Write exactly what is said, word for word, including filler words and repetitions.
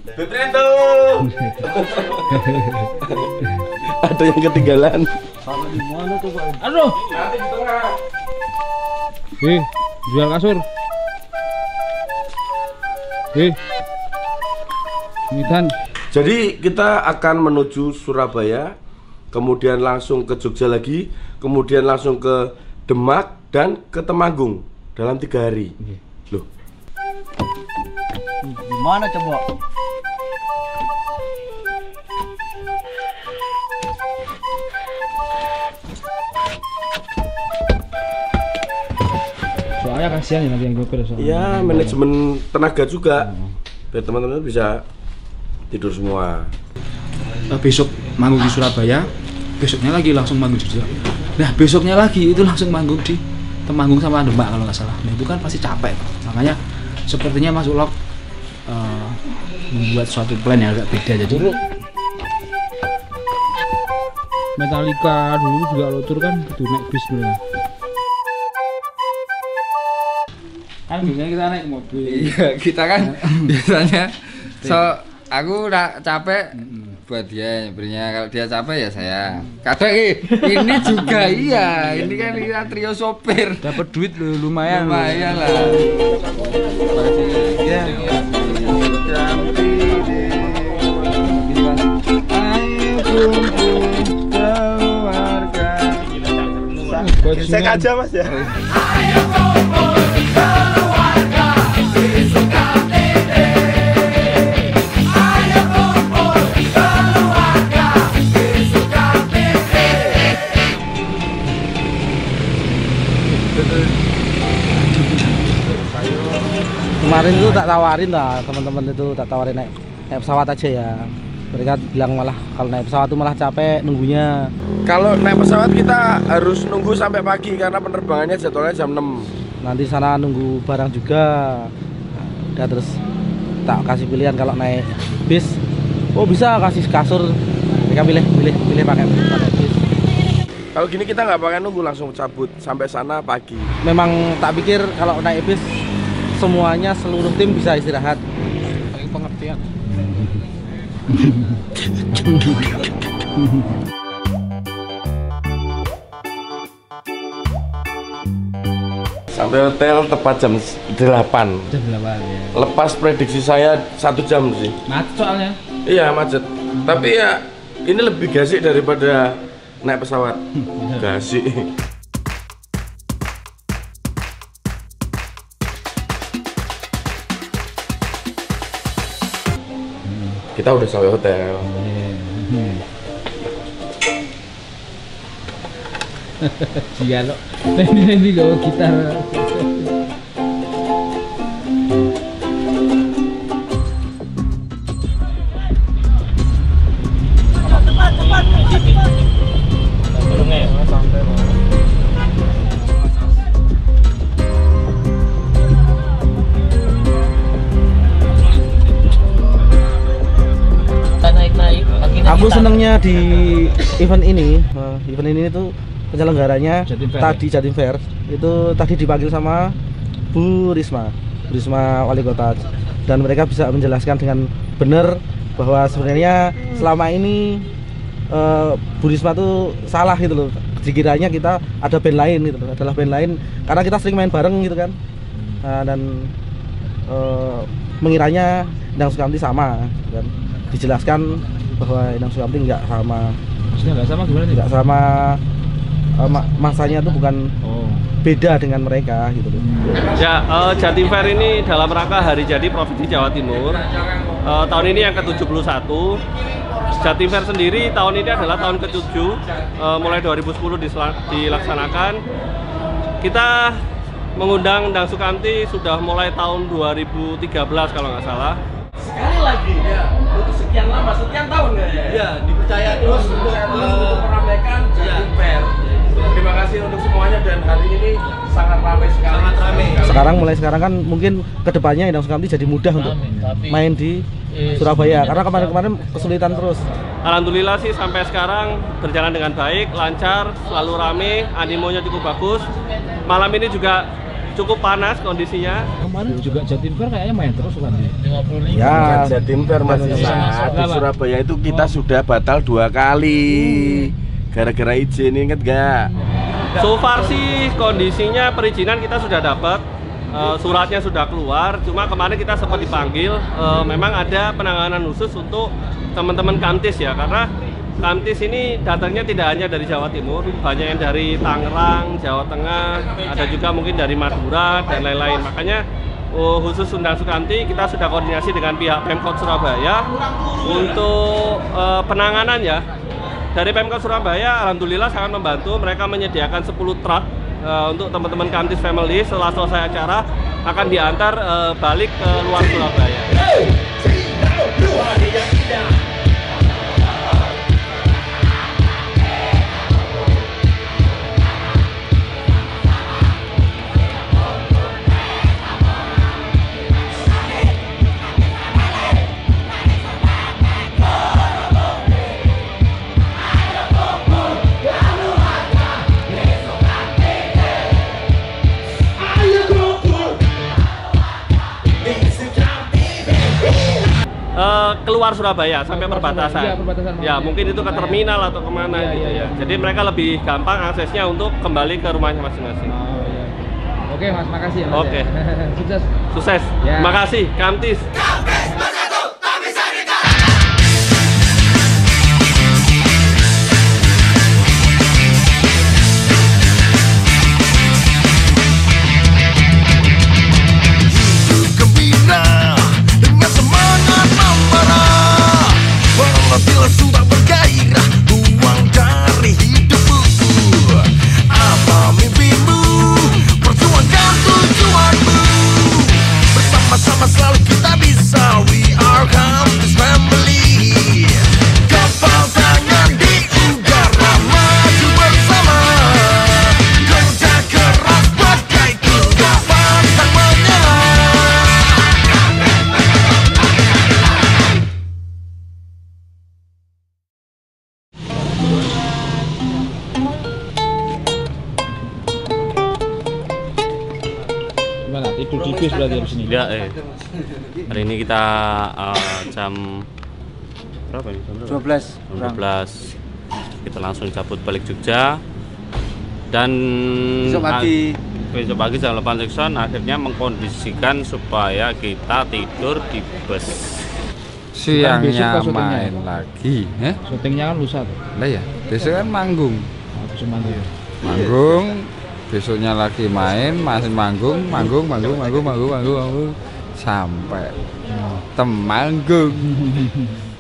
Betrendo. Ada yang ketinggalan. Sama di mana tuh Pak? Aduh. Nanti di tengah. Wih, jual kasur. Wih. Mitan. Jadi kita akan menuju Surabaya, kemudian langsung ke Jogja lagi, kemudian langsung ke Demak dan ke Temanggung dalam tiga hari. Loh. Gimana coba? Soalnya kasihan ya nanti yang gue soalnya. Iya, manajemen tenaga juga. Biar teman-teman bisa tidur semua. Uh, besok manggung di Surabaya, besoknya lagi langsung manggung di Jogja. Nah besoknya lagi itu langsung manggung di Temanggung sama Demak kalau nggak salah. Nah itu kan pasti capek, makanya sepertinya Mas Ulok uh, membuat suatu plan yang agak beda. Jadi Metallica dulu juga lo tur kan itu naik bis mereka. Kan biasanya kita naik mobil. Iya, kita kan biasanya so aku udah capek buat dia nyebirnya, kalau dia capek ya saya. Kadang ini juga iya, ini kan kita trio sopir. dapat duit lu lumayan. Lumayan lah. Ya. Saya aja Mas ya. Kemarin itu tak tawarin lah teman-teman itu, tak tawarin naik, naik pesawat aja ya. Mereka bilang malah kalau naik pesawat itu malah capek nunggunya. Kalau naik pesawat kita harus nunggu sampai pagi karena penerbangannya jadwalnya jam enam. Nanti sana nunggu barang juga. Udah terus tak kasih pilihan kalau naik bis. Oh bisa kasih kasur. Mereka pilih pilih pilih pakai pakai bis. Kalau gini kita nggak pakai nunggu, langsung cabut sampai sana pagi. Memang tak pikir kalau naik bis semuanya seluruh tim bisa istirahat. Paling pengertian. Sampai hotel tepat jam delapan. Jam delapan ya. Lepas prediksi saya satu jam sih. Macet soalnya. Iya macet. Tapi ya ini lebih gasik daripada naik pesawat. Gasik. Kita udah sampai hotel. Iya lo. Nanti nanti bawa gitar. Aku senengnya di event ini, uh, event ini tuh penyelenggaranya Jatim Fair, tadi Jatim Fair itu tadi dipanggil sama Bu Risma, Bu Risma Wali Kota, dan mereka bisa menjelaskan dengan benar bahwa sebenarnya selama ini uh, Bu Risma tuh salah gitu loh. Dikiranya kita ada band lain gitu loh, adalah band lain karena kita sering main bareng gitu kan, uh, dan uh, mengiranya Endang Sukamti sama, gitu kan. Dijelaskan bahwa Endang Sukamti nggak sama. Maksudnya nggak sama gimana nih? Nggak sama, uh, ma masanya tuh bukan Oh. beda dengan mereka gitu loh. Ya, uh, Jatim Fair ini dalam rangka Hari Jadi Provinsi Jawa Timur. Uh, tahun ini yang ke tujuh puluh satu. Jatim Fair sendiri tahun ini adalah tahun ke tujuh, uh, mulai dua ribu sepuluh dilaksanakan. Kita mengundang Endang Sukamti sudah mulai tahun dua ribu tiga belas kalau nggak salah. Sekali lagi ya, untuk sekian lama, sekian tahun ya. Iya, dipercaya terus untuk untuk meramaikan Jatim Fair. Terima kasih untuk semuanya dan hari ini sangat ramai sekali. Sangat ramai. Sekarang mulai sekarang kan mungkin kedepannya Endang Sukamti jadi mudah untuk main di Surabaya karena kemarin-kemarin kesulitan terus. Alhamdulillah sih sampai sekarang berjalan dengan baik, lancar, selalu rame, animonya cukup bagus. Malam ini juga cukup panas kondisinya. Kemarin juga Jatim Fair kayaknya main terus kan dia. Ya, Jatim Fair Mas Isa, di Surabaya itu kita sudah batal dua kali gara-gara izin, inget gak? So far sih kondisinya perizinan kita sudah dapat, uh, suratnya sudah keluar. Cuma kemarin kita sempat dipanggil, uh, memang ada penanganan khusus untuk teman-teman Kamtis ya, karena Kamtis ini datangnya tidak hanya dari Jawa Timur, banyak yang dari Tangerang, Jawa Tengah, ada juga mungkin dari Madura dan lain-lain. Makanya uh, khusus Undang Sukamti kita sudah koordinasi dengan pihak Pemkot Surabaya untuk uh, penanganan ya. Dari Pemkot Surabaya alhamdulillah sangat membantu, mereka menyediakan sepuluh truk uh, untuk teman-teman Kamtis Family. Setelah selesai acara akan diantar uh, balik ke luar Surabaya. Uh, keluar Surabaya sampai perbatasan. Iya, perbatasan ya, mungkin itu ke terminal atau kemana iya, gitu iya, ya. iya. Jadi mereka lebih gampang aksesnya untuk kembali ke rumahnya masing-masing. Oh, iya. Oke Mas, makasih ya Mas. Oke. Ya. Sukses. Sukses. Ya. Terima kasih, Kamtis. Bila sudah bergairah, uang dari hidupmu. Apa mimpimu? Perjuangkan tujuanmu. Bersama-sama selalu kita bisa. We are Kamtis Family. Kapal tangan di udara, maju bersama. Kerja keras bagai kuda, pantang menyerah. Gimana? Tidur di bis berarti di sini. Ya, eh. Hari ini kita uh, jam berapa ini? Jam dua belas. Jam dua belas. Kita langsung cabut balik Jogja. Dan Besok pagi. besok pagi jam delapan Jackson akhirnya mengkondisikan supaya kita tidur di bus. Siangnya besok kan main lagi, eh? Syutingnya kan lusa tuh. Lah ya, besok kan manggung. Nah, besok manggung ya. Manggung, besoknya lagi main, masih manggung, manggung, manggung, manggung, manggung, manggung, manggung, sampai Temanggung.